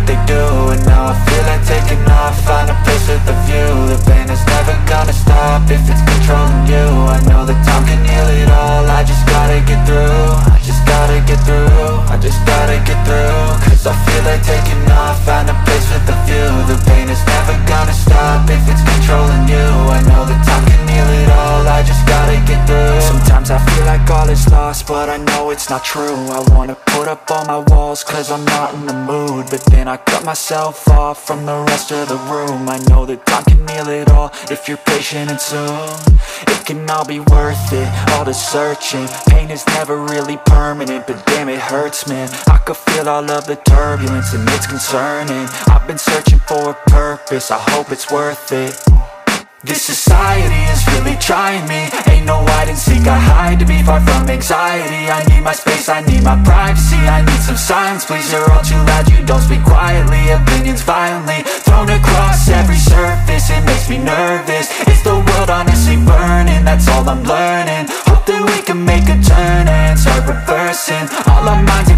they do. And now I feel like taking off, find a place with a view. The pain is never gonna stop if it's controlling you. I know that time can heal it all, I just gotta get through. I just gotta get through, I just gotta get through. Cause I feel like taking off, find a place with a view. The pain is never gonna stop if it's controlling you. I know that time can heal it all, I just gotta get through. Sometimes I feel like all is lost, but I know it's not true. I wanna put up all my walls cause I'm not in the mood, but then I cut myself off from the rest of the room. I know that time can heal it all if you're patient and soon. It can all be worth it, all the searching. Pain is never really permanent, but damn it hurts, man. I could feel all of the turbulence and it's concerning. I've been searching for a purpose, I hope it's worth it. This society is really trying me. Ain't no hide and seek, I hide to be far from anxiety. I need my space, I need my privacy. I need some silence, please, you're all too loud. You don't speak quietly, opinions violently thrown across every surface. It makes me nervous, it's the world honestly burning. That's all I'm learning, hope that we can make a turn and start reversing all our minds